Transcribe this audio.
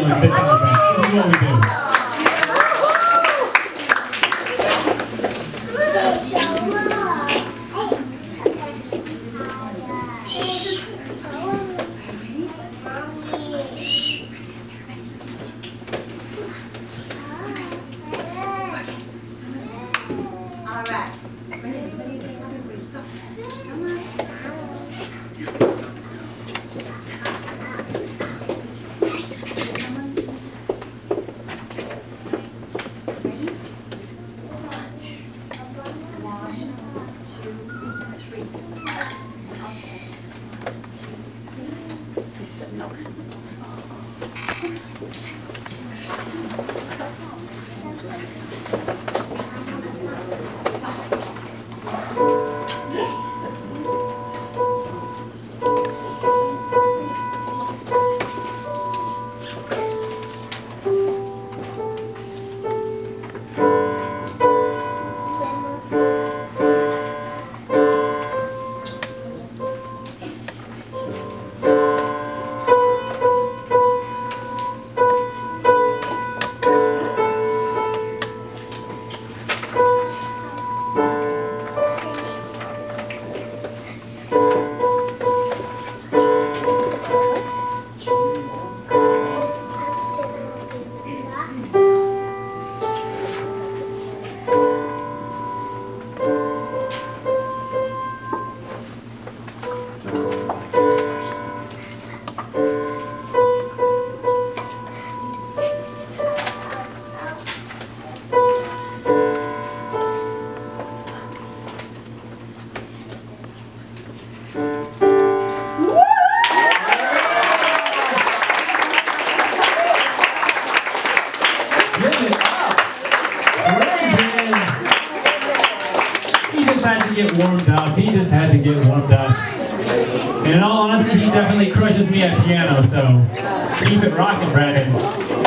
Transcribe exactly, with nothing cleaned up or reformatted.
and sits on the bench. This is what we do. Get warmed up. He just had to get warmed up. And in all honesty, he definitely crushes me at piano, so keep it rocking, Brandon.